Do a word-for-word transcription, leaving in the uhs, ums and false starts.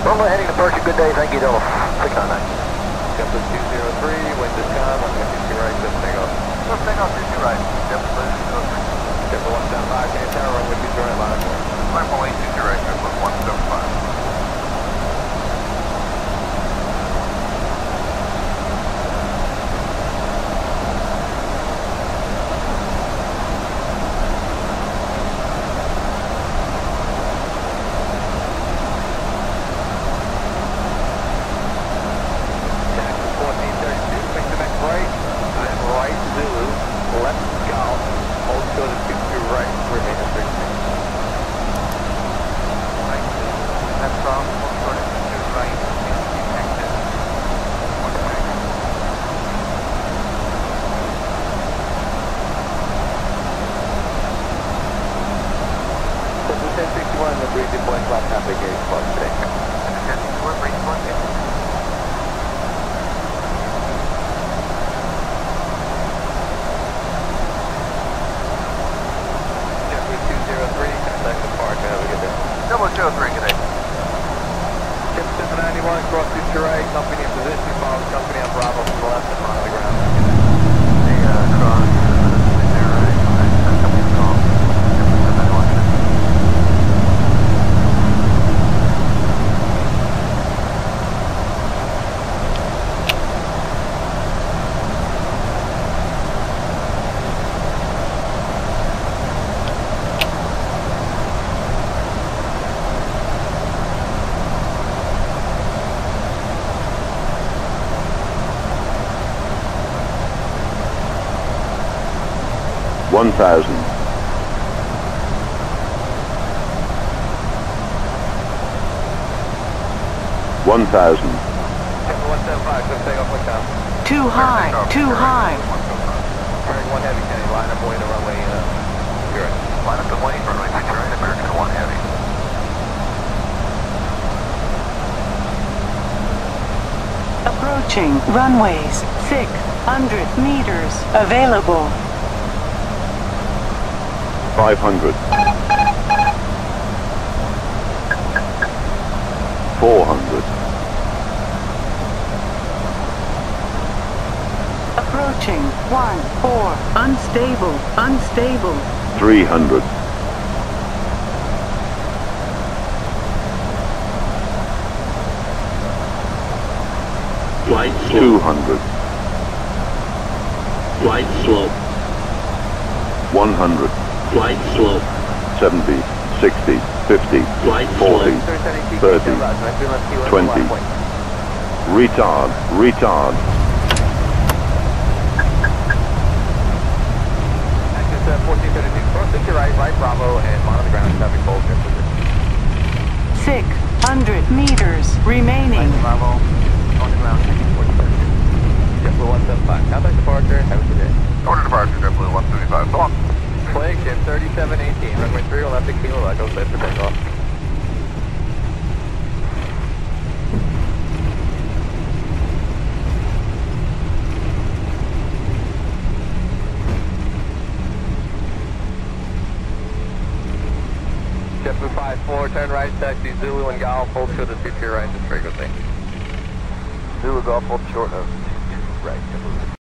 Runway heading departure, good day, thank you, Delta six nine nine. JetBlue two zero three, wind is calm, I'm going to two right, just take off. Just take off two two right, JetBlue two zero three. JetBlue one seven five, can tower, runway two two right, line up. Runway two two right, JetBlue one seven five. one thousand. one thousand. one seven five, just take off one down. Too high, too high. Turning one heavy, can you line up way to runway, uh, you're right. Line up the way, runway two two right, American one heavy. Approaching runways, six hundred meters available. five hundred. four hundred. Approaching one four, unstable, unstable. three hundred. Flight slope. two hundred. Flight slope. one hundred. Flight slope. seventy, sixty, fifty, Flight forty, slope. thirty, twenty. Retard, retard. Access uh, fourteen thirty-two, cross six your right, right Bravo, and monitor the ground, traffic full, jet position. six hundred meters remaining. Right Bravo, on the ground, checking fourteen thirty-two. JetBlue one seven five, contact departure, have a good day. Order departure, JetBlue one seventy-five, so long. Flag in thirty-seven eighteen, runway three left to Kilo Echo, set for takeoff. JetBlue five four, turn right, taxi Zulu and Golf, hold short of two two right, just very good thing. Zulu Golf, hold short of two two right, JetBlue.